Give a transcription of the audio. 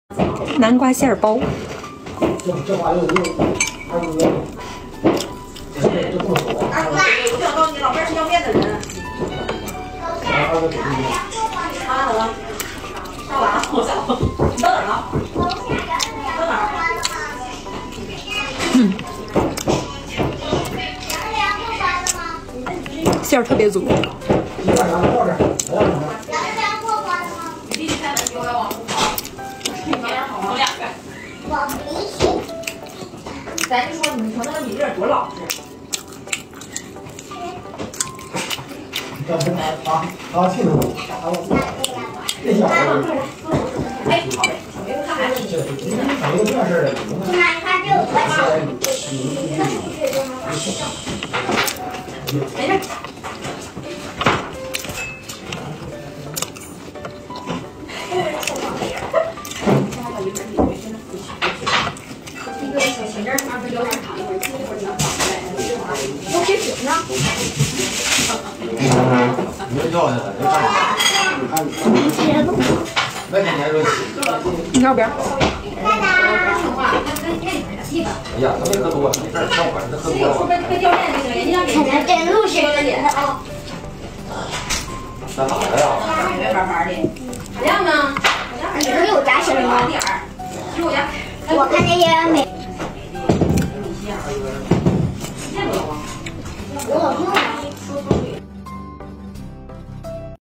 南瓜馅儿包。 这玩意儿二哥， 我想到你老妹儿是要面的人。 二哥给力。 啊，怎么？上哪儿？我操！你到哪儿了？到哪儿？ 馅儿特别足。 你把啥到这儿？ 你弟弟开门，我要往出跑。你早点好了，两个。咱就说，你瞅那个米粒多老实。 他气死我！这小子， 哎，好嘞，没有看孩子。 这没有这事儿的。 没事。 你就掉下来，就干啥？那天天说洗。 你要不要？ 哎呀，他没喝多，没事儿，上我这喝多了。 在路上啊。 那咋的呀？ 圆板板的。咋样呢？ 你有炸声吗？我看那些没。 见过了吗？ 我有用。